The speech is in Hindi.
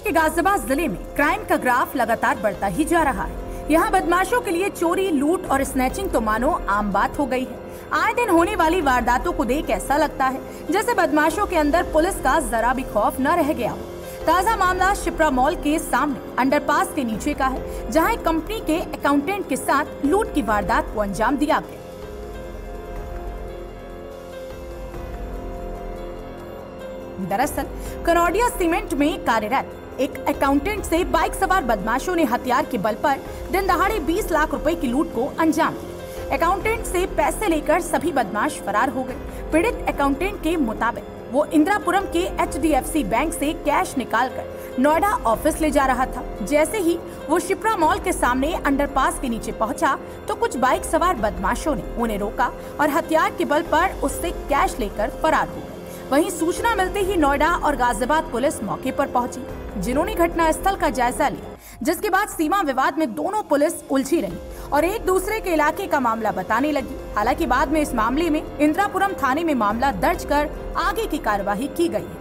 के गाजियाबाद जिले में क्राइम का ग्राफ लगातार बढ़ता ही जा रहा है। यहाँ बदमाशों के लिए चोरी, लूट और स्नैचिंग तो मानो आम बात हो गई है। आए दिन होने वाली वारदातों को देख ऐसा लगता है जैसे बदमाशों के अंदर पुलिस का जरा भी खौफ न रह गया हो। ताजा मामला शिप्रा मॉल के सामने अंडरपास के नीचे का है, जहां एक कंपनी के अकाउंटेंट के साथ लूट की वारदात को अंजाम दिया गया। दरअसल कनौडिया सीमेंट में कार्यरत एक अकाउंटेंट से बाइक सवार बदमाशों ने हथियार के बल पर दिन दहाड़े 20 लाख रुपए की लूट को अंजाम दिया। अकाउंटेंट से पैसे लेकर सभी बदमाश फरार हो गए। पीड़ित अकाउंटेंट के मुताबिक वो इंदिरापुरम के HDFC बैंक से कैश निकालकर नोएडा ऑफिस ले जा रहा था। जैसे ही वो शिप्रा मॉल के सामने अंडरपास के नीचे पहुंचा तो कुछ बाइक सवार बदमाशों ने उन्हें रोका और हथियार के बल पर उससे कैश लेकर फरार हो गए। वहीं सूचना मिलते ही नोएडा और गाजियाबाद पुलिस मौके पर पहुंची, जिन्होंने घटनास्थल का जायजा लिया, जिसके बाद सीमा विवाद में दोनों पुलिस उलझी रही और एक दूसरे के इलाके का मामला बताने लगी। हालांकि बाद में इस मामले में इंदिरापुरम थाने में मामला दर्ज कर आगे की कार्यवाही की गई है।